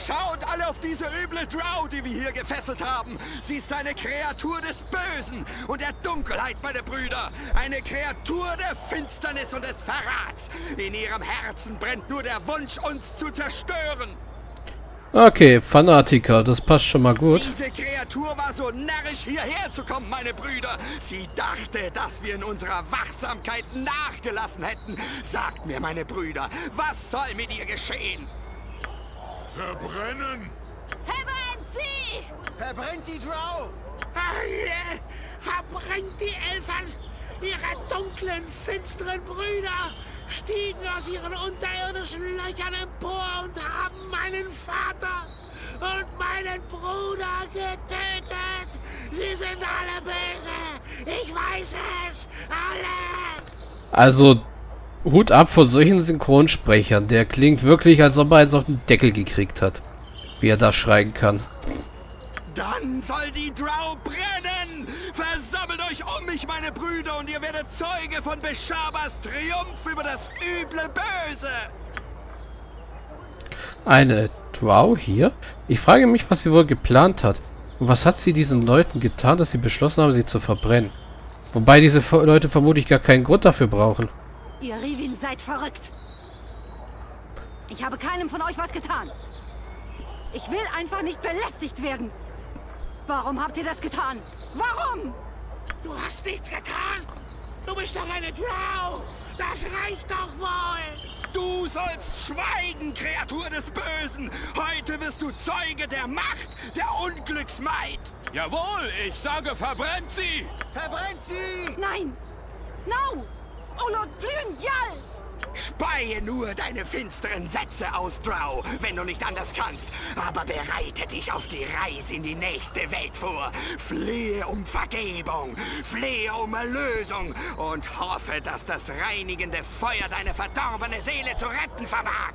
Schaut alle auf diese üble Drow, die wir hier gefesselt haben. Sie ist eine Kreatur des Bösen und der Dunkelheit, meine Brüder. Eine Kreatur der Finsternis und des Verrats. In ihrem Herzen brennt nur der Wunsch, uns zu zerstören. Okay, Fanatiker, das passt schon mal gut. Diese Kreatur war so närrisch, hierher zu kommen, meine Brüder. Sie dachte, dass wir in unserer Wachsamkeit nachgelassen hätten. Sagt mir, meine Brüder, was soll mit ihr geschehen? Verbrennen! Verbrennt sie! Verbrennt die Drow! Verbrennt die Elfern! Ihre dunklen, finsteren Brüder stiegen aus ihren unterirdischen Löchern empor und haben meinen Vater und meinen Bruder getötet! Sie sind alle böse! Ich weiß es! Alle! Also, Hut ab vor solchen Synchronsprechern. Der klingt wirklich, als ob er jetzt auf den Deckel gekriegt hat. Wie er da schreien kann. Dann soll die Drow brennen! Versammelt euch um mich, meine Brüder, und ihr werdet Zeuge von Beshabas Triumph über das üble Böse! Eine Drow hier? Ich frage mich, was sie wohl geplant hat. Und was hat sie diesen Leuten getan, dass sie beschlossen haben, sie zu verbrennen? Wobei diese Leute vermutlich gar keinen Grund dafür brauchen. Ihr Rivin seid verrückt. Ich habe keinem von euch was getan. Ich will einfach nicht belästigt werden. Warum habt ihr das getan? Warum? Du hast nichts getan! Du bist doch eine Drow! Das reicht doch wohl! Du sollst schweigen, Kreatur des Bösen! Heute wirst du Zeuge der Macht, der Unglücksmaid! Jawohl, ich sage, verbrennt sie! Verbrennt sie! Nein! No! Olot Blühen, Jall! Speie nur deine finsteren Sätze aus, Drow, wenn du nicht anders kannst. Aber bereite dich auf die Reise in die nächste Welt vor. Flehe um Vergebung, flehe um Erlösung und hoffe, dass das reinigende Feuer deine verdorbene Seele zu retten vermag.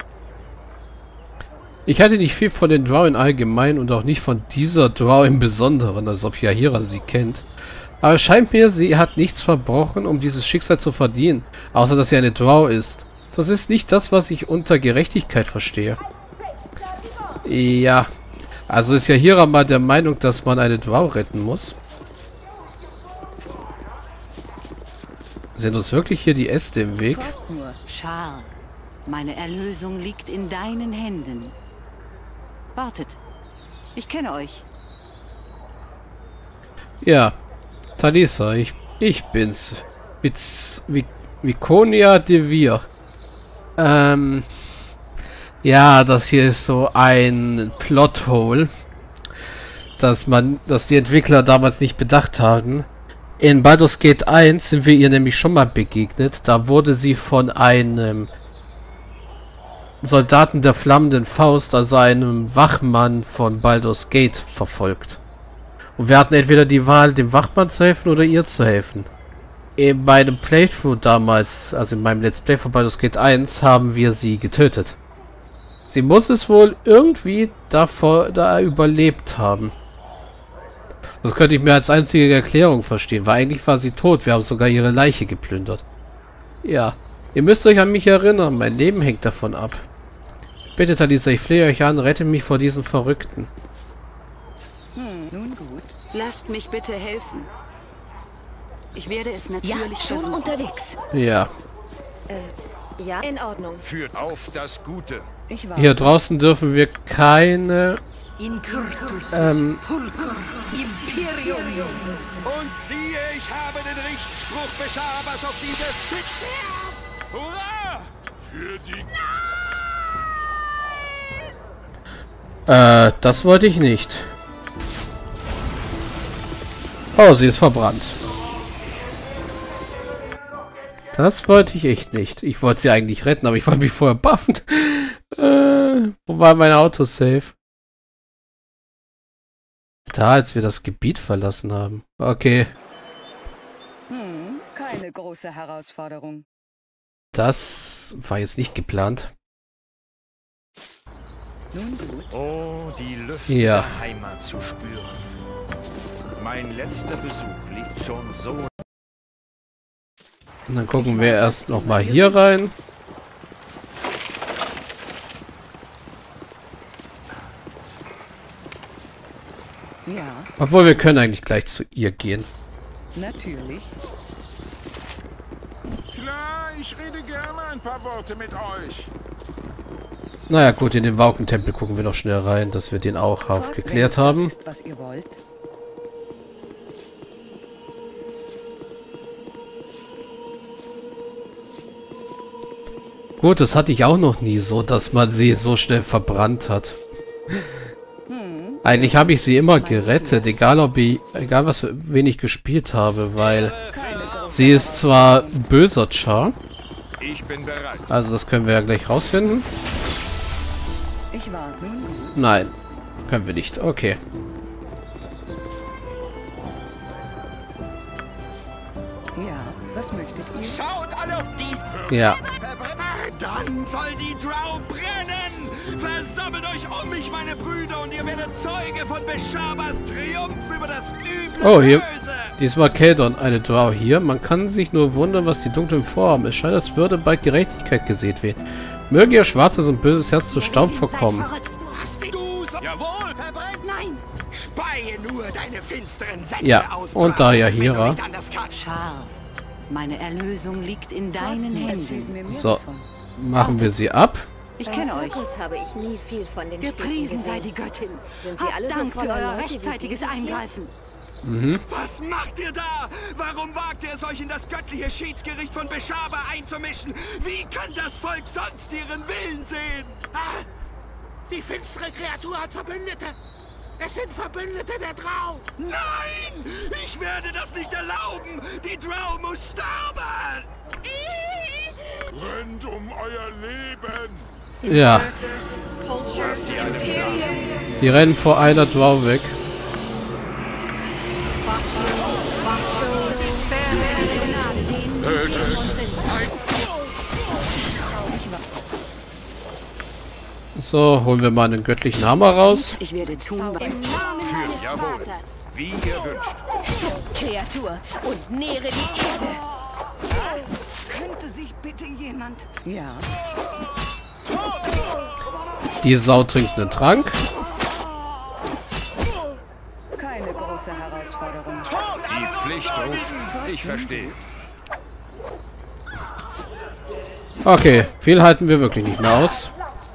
Ich hatte nicht viel von den Drow im Allgemeinen und auch nicht von dieser Drow im Besonderen, als ob Jaheira sie kennt. Aber es scheint mir, sie hat nichts verbrochen, um dieses Schicksal zu verdienen. Außer, dass sie eine Drow ist. Das ist nicht das, was ich unter Gerechtigkeit verstehe. Ja. Also ist Jaheira mal der Meinung, dass man eine Drow retten muss. Sind uns wirklich hier die Äste im Weg? Folgt nur, Schar. Meine Erlösung liegt in deinen Händen. Wartet. Ich kenne euch. Ja. Talisa, ich bin's. Viconia de Vir. Ja, das hier ist so ein Plothole, dass die Entwickler damals nicht bedacht haben. In Baldur's Gate 1 sind wir ihr nämlich schon mal begegnet. Da wurde sie von einem Soldaten der flammenden Faust, also einem Wachmann von Baldur's Gate, verfolgt. Und wir hatten entweder die Wahl, dem Wachmann zu helfen oder ihr zu helfen. In meinem Playthrough damals, also in meinem Let's Play von Baldur's Gate 1, haben wir sie getötet. Sie muss es wohl irgendwie da überlebt haben. Das könnte ich mir als einzige Erklärung verstehen, weil eigentlich war sie tot. Wir haben sogar ihre Leiche geplündert. Ja, ihr müsst euch an mich erinnern, mein Leben hängt davon ab. Bitte, Talisa, ich flehe euch an, rettet mich vor diesen Verrückten. Nun gut. Lasst mich bitte helfen. Ich werde es natürlich schon versuchen. unterwegs. Ja. Ja, in Ordnung. Führt auf das Gute. Ich war Hier draußen dürfen wir keine... Incurtus Ähm, Fulcrum Imperium. Und siehe, ich habe den Richtspruch Beshabas auf diese Fisch... Hurra! Für die... das wollte ich nicht. Oh, sie ist verbrannt. Das wollte ich echt nicht. Ich wollte sie eigentlich retten, aber ich wollte mich vorher buffen. Wo war mein Autosave? Da, als wir das Gebiet verlassen haben. Okay. Keine große Herausforderung. Das war jetzt nicht geplant. Nun gut. Oh, die Lüfte Ja. der Heimat zu spüren. Mein letzter Besuch liegt schon so... Und dann gucken wir erst noch mal hier rein. Ja, Obwohl, wir können eigentlich gleich zu ihr gehen. natürlich. Klar, ich rede gerne ein paar Worte mit euch. Naja, gut, in den Waukentempel gucken wir noch schnell rein, dass wir den auch aufgeklärt haben. Das ist, was ihr wollt. Gut, das hatte ich auch noch nie so, dass man sie so schnell verbrannt hat. Eigentlich habe ich sie immer gerettet, egal was wen ich gespielt habe, weil sie ist zwar ein böser Char, Ich bin bereit. also das können wir ja gleich rausfinden. Ich warte. Nein, können wir nicht. Okay. Ja, was möchtet ihr? Schaut alle auf dies. Ja. Dann soll die Drow brennen! Versammelt euch um mich, meine Brüder, und ihr werdet Zeuge von Beshabas Triumph über das üble Oh, hier. Böse! Diesmal Keldon, eine Drow hier. Man kann sich nur wundern, was die Dunklen vorhaben. Es scheint, als würde bald Gerechtigkeit gesät werden. Möge ihr schwarzes und böses Herz zu Staub verkommen. Seid verrückt. Du sollst Jawohl! Nein! speie nur deine finsteren Sätze Ja, aus, und Drow, da ja wenn du Hira. nicht anders kannst. Char, meine Erlösung liegt in deinen Erzählt Händen. mir mehr So. davon. Machen wir sie ab. Ich Beim kenne euch. Zirkus habe ich nie viel von den Städten Gepriesen sei gesehen. die Göttin. Sind sie alle Habt so Dank für voller euer Leute wie rechtzeitiges diese hier? Eingreifen. Was macht ihr da? Warum wagt ihr es euch in das göttliche Schiedsgericht von Beshaba einzumischen? Wie kann das Volk sonst ihren Willen sehen? Ah, die finstere Kreatur hat Verbündete. Es sind Verbündete der Drow. Nein! Ich werde das nicht erlauben! Die Drow muss sterben! Rennt um euer Leben! Ja. Die rennen vor einer Drow weg. So, holen wir mal einen göttlichen Hammer raus. Ich werde tun, was Führt, jawohl. Wie ihr wünscht. Kreatur und nähre die Erde. könnte sich bitte jemand... Ja, Die Sau trinkt einen Trank. keine große Herausforderung. Die Pflicht ruft. Ich verstehe. Okay, viel halten wir wirklich nicht mehr aus.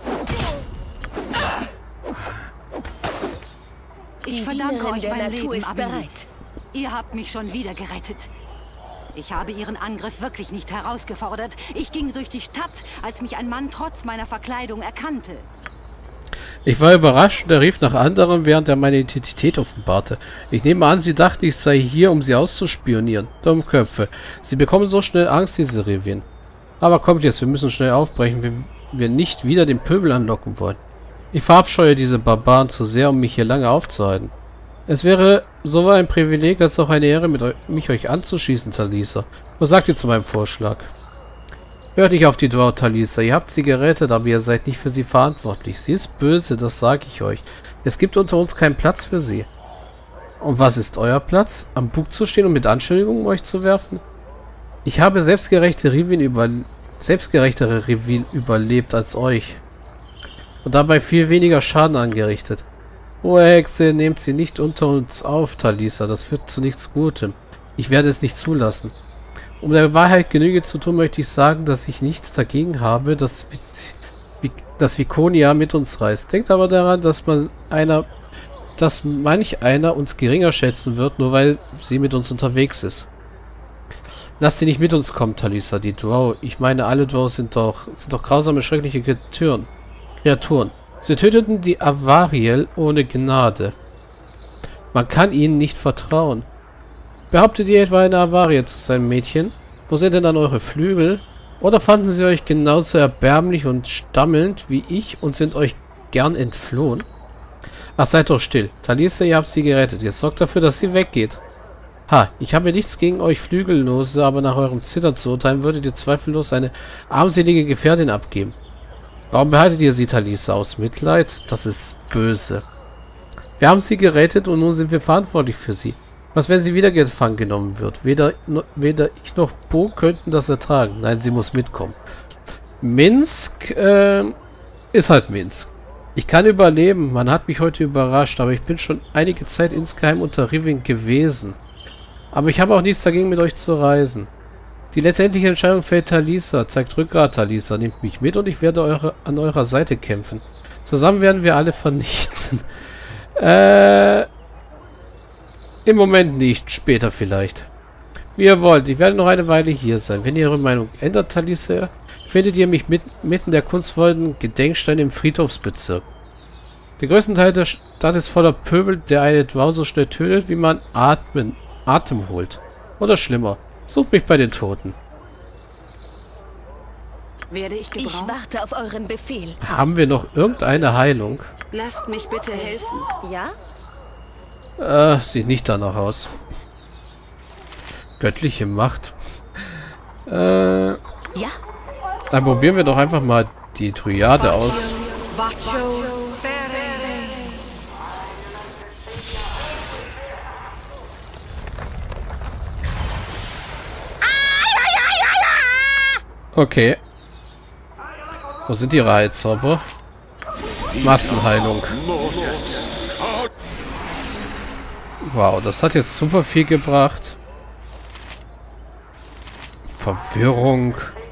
Ich Die verdanke Dienerin euch der mein Natur Leben, ist Amelie. bereit. Ihr habt mich schon wieder gerettet. Ich habe ihren Angriff wirklich nicht herausgefordert. Ich ging durch die Stadt, als mich ein Mann trotz meiner Verkleidung erkannte. Ich war überrascht und er rief nach anderem, während er meine Identität offenbarte. Ich nehme an, sie dachten, ich sei hier, um sie auszuspionieren. Dummköpfe. Sie bekommen so schnell Angst, diese Revien. Aber kommt jetzt, wir müssen schnell aufbrechen, wenn wir nicht wieder den Pöbel anlocken wollen. Ich verabscheue diese Barbaren zu sehr, um mich hier lange aufzuhalten. Es wäre sowohl ein Privileg als auch eine Ehre, mich euch anzuschießen, Talisa. Was sagt ihr zu meinem Vorschlag? Hört nicht auf die Drow, Talisa. Ihr habt sie gerettet, aber ihr seid nicht für sie verantwortlich. Sie ist böse, das sage ich euch. Es gibt unter uns keinen Platz für sie. Und was ist euer Platz? Am Bug zu stehen und mit Anschuldigungen euch zu werfen? Ich habe selbstgerechtere Revien überlebt als euch. Und dabei viel weniger Schaden angerichtet. Hohe Hexe, nehmt sie nicht unter uns auf, Talisa. Das führt zu nichts Gutem. Ich werde es nicht zulassen. Um der Wahrheit Genüge zu tun, möchte ich sagen, dass ich nichts dagegen habe, dass Vikonia mit uns reist. Denkt aber daran, dass manch einer uns geringer schätzen wird, nur weil sie mit uns unterwegs ist. Lasst sie nicht mit uns kommen, Talisa, die Drow. Ich meine, alle Drow sind doch grausame, schreckliche Kreaturen. Sie töteten die Avariel ohne Gnade. Man kann ihnen nicht vertrauen. Behauptet ihr etwa, eine Avariel zu sein, Mädchen? Wo sind denn dann eure Flügel? Oder fanden sie euch genauso erbärmlich und stammelnd wie ich und sind euch gern entflohen? Ach, seid doch still. Talisa, ihr habt sie gerettet. Jetzt sorgt dafür, dass sie weggeht. Ha, ich habe nichts gegen euch Flügellose, aber nach eurem Zittern zu urteilen, würdet ihr zweifellos eine armselige Gefährtin abgeben. Warum behaltet ihr sie, Talisa? Aus Mitleid? Das ist böse. Wir haben sie gerettet und nun sind wir verantwortlich für sie. Was, wenn sie wieder gefangen genommen wird? Weder ich noch Bo könnten das ertragen. Nein, sie muss mitkommen. Minsk, ist halt Minsk. Ich kann überleben. Man hat mich heute überrascht, aber ich bin schon einige Zeit insgeheim unter Riving gewesen. Aber ich habe auch nichts dagegen, mit euch zu reisen. Die letztendliche Entscheidung fällt Talisa. Zeigt Rückgrat, Talisa. Nehmt mich mit und ich werde an eurer Seite kämpfen. Zusammen werden wir alle vernichten. Im Moment nicht. Später vielleicht. Wie ihr wollt. Ich werde noch eine Weile hier sein. Wenn ihr eure Meinung ändert, Talisa, findet ihr mich mitten der kunstvollen Gedenksteine im Friedhofsbezirk. Der größte Teil der Stadt ist voller Pöbel, der eine Dwau so schnell tötet, wie man Atem holt. Oder schlimmer. Sucht mich bei den Toten. Werde ich gebraucht? Ich warte auf euren Befehl. Haben wir noch irgendeine Heilung? Lasst mich bitte helfen. Ja? Sieht nicht danach aus. Göttliche Macht. Ja? Dann probieren wir doch einfach mal die Dryade aus. Okay. Wo sind ihre Heilzauber? Massenheilung. Wow, das hat jetzt super viel gebracht. Verwirrung.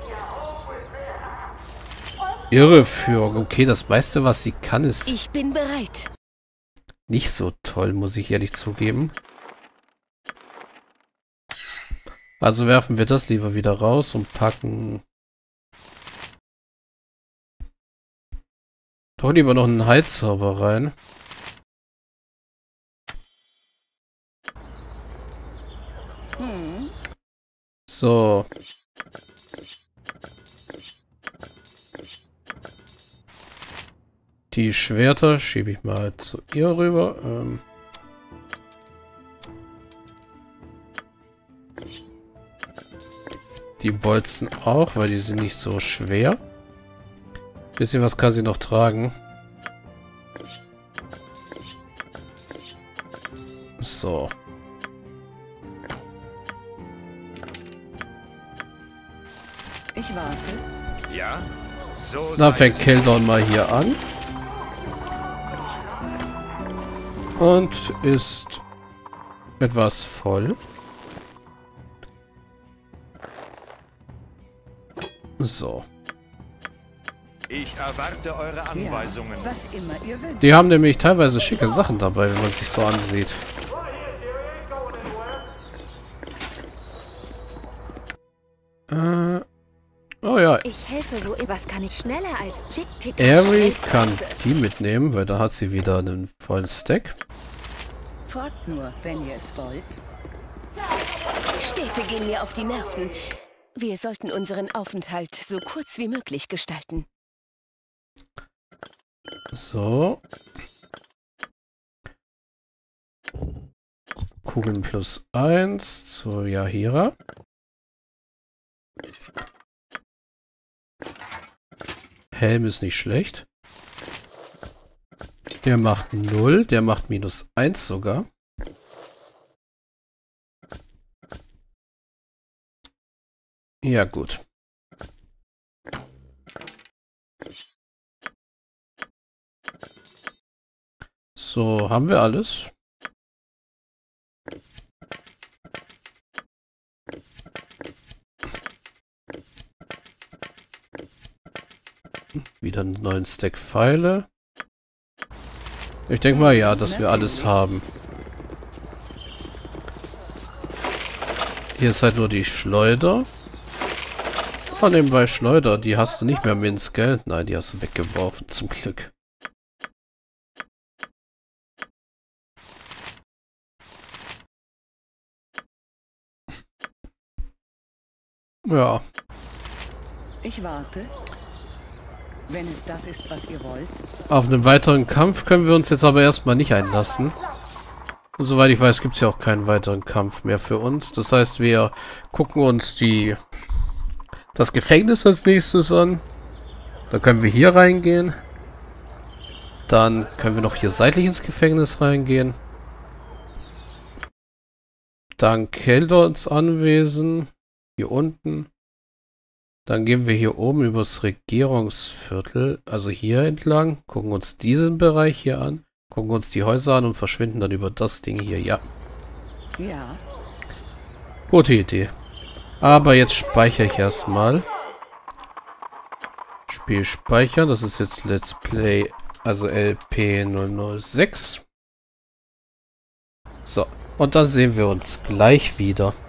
Irreführung. Okay, das meiste, was sie kann, ist... Ich bin bereit. Nicht so toll, muss ich ehrlich zugeben. Also werfen wir das lieber wieder raus und packen... Doch lieber noch einen Heilzauber rein. So. Die Schwerter schiebe ich mal zu ihr rüber. Die Bolzen auch, weil die sind nicht so schwer. Bisschen was kann sie noch tragen. So. Ich warte. Ja? So Na, sei fängt es. Keldon mal hier an. Und ist etwas voll. So. Ich erwarte eure Anweisungen. Ja, was immer ihr wünscht. Die haben nämlich teilweise schicke Sachen dabei, wenn man sich so ansieht. Oh ja, Ich helfe, wo was kann ich schneller als Chick-Tick? Eri kann die mitnehmen, weil da hat sie wieder einen vollen Stack. Fragt nur, wenn ihr es wollt. Städte gehen mir auf die Nerven. Wir sollten unseren Aufenthalt so kurz wie möglich gestalten. So. Kugeln plus 1 zu Yahira. Helm ist nicht schlecht. Der macht 0, der macht minus 1 sogar. Ja, gut. So, haben wir alles? Wieder einen neuen Stack Pfeile. Ich denke mal, ja, dass wir alles haben. Hier ist halt nur die Schleuder. Oh, nebenbei Schleuder, die hast du nicht mehr Minz, gell? Nein, die hast du weggeworfen, zum Glück. Ja. Ich warte. Wenn es das ist, was ihr wollt. Auf einen weiteren Kampf können wir uns jetzt aber erstmal nicht einlassen. Und soweit ich weiß, gibt es ja auch keinen weiteren Kampf mehr für uns. Das heißt, wir gucken uns das Gefängnis als nächstes an. Dann können wir hier reingehen. Dann können wir noch hier seitlich ins Gefängnis reingehen. Dann Keldons Anwesen. Hier unten. Dann gehen wir hier oben übers Regierungsviertel, also hier entlang, gucken uns diesen Bereich hier an, gucken uns die Häuser an und verschwinden dann über das Ding hier, ja. Ja. Gute Idee. Aber jetzt speichere ich erstmal. Spiel speichern, das ist jetzt Let's Play, also LP006. So, und dann sehen wir uns gleich wieder.